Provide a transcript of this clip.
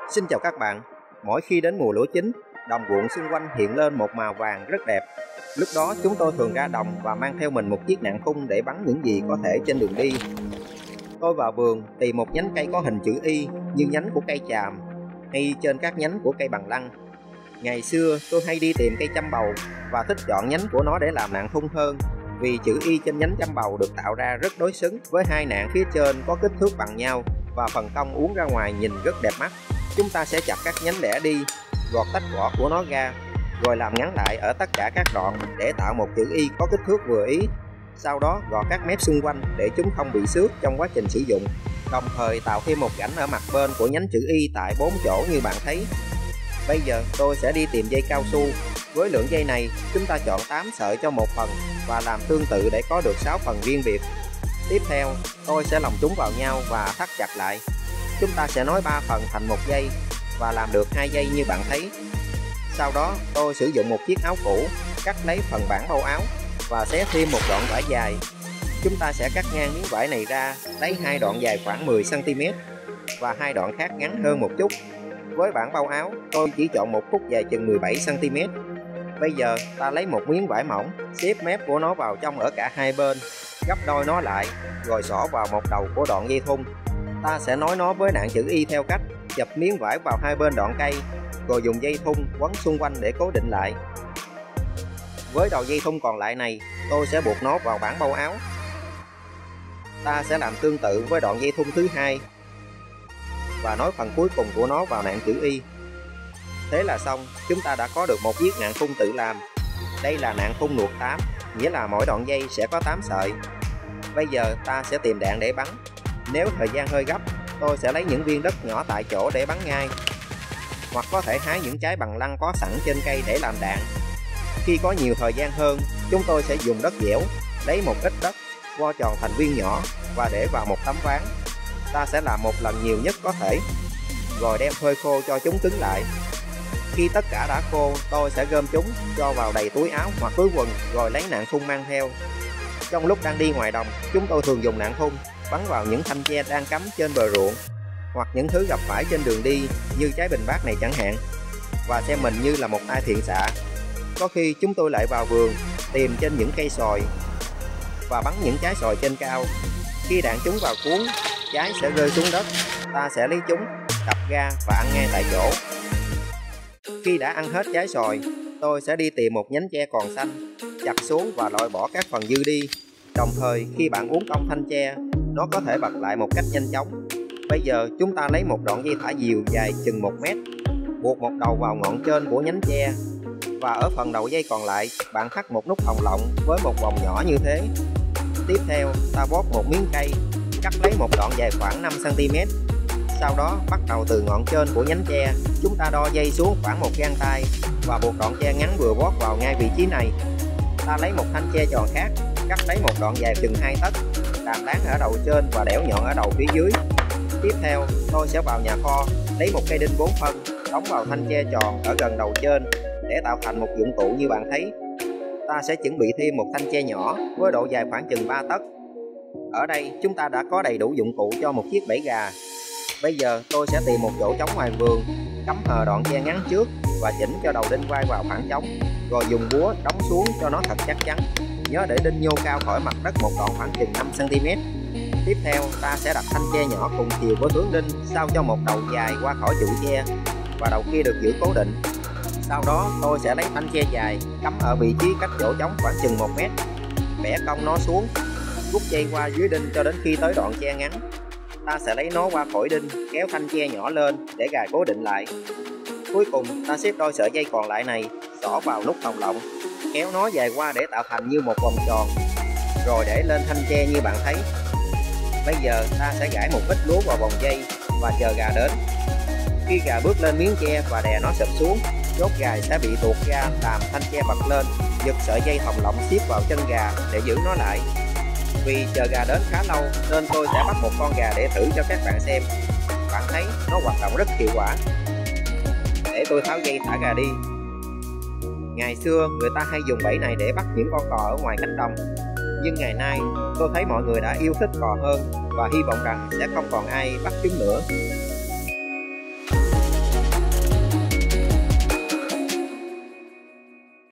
Xin chào các bạn. Mỗi khi đến mùa lúa chín, đồng ruộng xung quanh hiện lên một màu vàng rất đẹp. Lúc đó chúng tôi thường ra đồng và mang theo mình một chiếc nạn khung để bắn những gì có thể trên đường đi. Tôi vào vườn tìm một nhánh cây có hình chữ Y như nhánh của cây chàm hay trên các nhánh của cây bằng lăng. Ngày xưa tôi hay đi tìm cây chăm bầu và thích chọn nhánh của nó để làm nạn khung hơn, vì chữ Y trên nhánh chăm bầu được tạo ra rất đối xứng với hai nạn phía trên có kích thước bằng nhau và phần cong uốn ra ngoài nhìn rất đẹp mắt. Chúng ta sẽ chặt các nhánh lẻ đi, gọt tách vỏ của nó ra, rồi làm ngắn lại ở tất cả các đoạn để tạo một chữ Y có kích thước vừa ý. Sau đó gọt các mép xung quanh để chúng không bị xước trong quá trình sử dụng, đồng thời tạo thêm một rãnh ở mặt bên của nhánh chữ Y tại 4 chỗ như bạn thấy. Bây giờ tôi sẽ đi tìm dây cao su. Với lượng dây này, chúng ta chọn 8 sợi cho một phần và làm tương tự để có được 6 phần riêng biệt. Tiếp theo, tôi sẽ lồng chúng vào nhau và thắt chặt lại. Chúng ta sẽ nối 3 phần thành một dây và làm được 2 dây như bạn thấy. Sau đó, tôi sử dụng một chiếc áo cũ, cắt lấy phần bản bao áo và xé thêm một đoạn vải dài. Chúng ta sẽ cắt ngang miếng vải này ra, lấy 2 đoạn dài khoảng 10 cm và 2 đoạn khác ngắn hơn một chút. Với bản bao áo, tôi chỉ chọn một khúc dài chừng 17 cm. Bây giờ ta lấy một miếng vải mỏng, xếp mép của nó vào trong ở cả hai bên, gấp đôi nó lại, rồi xỏ vào một đầu của đoạn dây thun. Ta sẽ nối nó với nạn chữ Y theo cách chập miếng vải vào hai bên đoạn cây, rồi dùng dây thun quấn xung quanh để cố định lại. Với đầu dây thun còn lại này, tôi sẽ buộc nó vào bản bao áo. Ta sẽ làm tương tự với đoạn dây thun thứ hai và nối phần cuối cùng của nó vào nạn chữ Y. Thế là xong, chúng ta đã có được một chiếc nạn khung tự làm. Đây là nạn khung nuột 8, nghĩa là mỗi đoạn dây sẽ có 8 sợi. Bây giờ ta sẽ tìm đạn để bắn. Nếu thời gian hơi gấp, tôi sẽ lấy những viên đất nhỏ tại chỗ để bắn ngay, hoặc có thể hái những trái bằng lăng có sẵn trên cây để làm đạn. Khi có nhiều thời gian hơn, chúng tôi sẽ dùng đất dẻo, lấy một ít đất, vo tròn thành viên nhỏ và để vào một tấm ván. Ta sẽ làm một lần nhiều nhất có thể, rồi đem phơi khô cho chúng cứng lại. Khi tất cả đã khô, tôi sẽ gom chúng, cho vào đầy túi áo hoặc túi quần, rồi lấy nạn khung mang theo. Trong lúc đang đi ngoài đồng, chúng tôi thường dùng nạn khung bắn vào những thanh tre đang cắm trên bờ ruộng, hoặc những thứ gặp phải trên đường đi như trái bình bát này chẳng hạn, và xem mình như là một tay thiện xạ. Có khi chúng tôi lại vào vườn, tìm trên những cây xoài và bắn những trái xoài trên cao. Khi đạn chúng vào cuống, trái sẽ rơi xuống đất. Ta sẽ lấy chúng, đập ra và ăn ngay tại chỗ. Khi đã ăn hết trái xoài, tôi sẽ đi tìm một nhánh tre còn xanh, chặt xuống và loại bỏ các phần dư đi. Đồng thời, khi bạn uốn cong thanh tre, nó có thể bật lại một cách nhanh chóng. Bây giờ chúng ta lấy một đoạn dây thả diều dài chừng 1 mét, buộc một đầu vào ngọn trên của nhánh tre, và ở phần đầu dây còn lại, bạn thắt một nút thòng lọng với một vòng nhỏ như thế. Tiếp theo, ta bóp một miếng cây, cắt lấy một đoạn dài khoảng 5 cm. Sau đó, bắt đầu từ ngọn trên của nhánh tre, chúng ta đo dây xuống khoảng 1 gang tay và buộc đoạn tre ngắn vừa bóp vào ngay vị trí này. Ta lấy một thanh tre tròn khác, cắt lấy một đoạn dài chừng 2 tấc, làm láng ở đầu trên và đẽo nhọn ở đầu phía dưới. Tiếp theo, tôi sẽ vào nhà kho, lấy một cây đinh 4 phân, đóng vào thanh tre tròn ở gần đầu trên để tạo thành một dụng cụ như bạn thấy. Ta sẽ chuẩn bị thêm một thanh tre nhỏ với độ dài khoảng chừng 3 tấc. Ở đây chúng ta đã có đầy đủ dụng cụ cho một chiếc bẫy gà. Bây giờ tôi sẽ tìm một chỗ trống ngoài vườn, cắm hờ đoạn tre ngắn trước và chỉnh cho đầu đinh quay vào khoảng trống, rồi dùng búa đóng xuống cho nó thật chắc chắn. Nhớ để đinh nhô cao khỏi mặt đất một đoạn khoảng chừng 5 cm. Tiếp theo, ta sẽ đặt thanh tre nhỏ cùng chiều với hướng đinh sao cho một đầu dài qua khỏi trụ tre và đầu kia được giữ cố định. Sau đó, tôi sẽ lấy thanh tre dài cắm ở vị trí cách chỗ trống khoảng chừng 1 mét, bẻ cong nó xuống, rút dây qua dưới đinh cho đến khi tới đoạn tre ngắn. Ta sẽ lấy nó qua khỏi đinh, kéo thanh tre nhỏ lên để gài cố định lại. Cuối cùng, ta xếp đôi sợi dây còn lại này xỏ vào nút thòng lọng, kéo nó dài qua để tạo thành như một vòng tròn, rồi để lên thanh tre như bạn thấy. Bây giờ ta sẽ gãi một ít lúa vào vòng dây và chờ gà đến. Khi gà bước lên miếng tre và đè nó sụp xuống, chốt gài sẽ bị tuột ra làm thanh tre bật lên. Giật sợi dây thòng lọng siết vào chân gà để giữ nó lại. Vì chờ gà đến khá lâu nên tôi sẽ bắt một con gà để thử cho các bạn xem. Bạn thấy nó hoạt động rất hiệu quả. Để tôi tháo dây thả gà đi. Ngày xưa người ta hay dùng bẫy này để bắt những con cò ở ngoài cánh đồng, nhưng ngày nay tôi thấy mọi người đã yêu thích cò hơn và hy vọng rằng sẽ không còn ai bắt chúng nữa.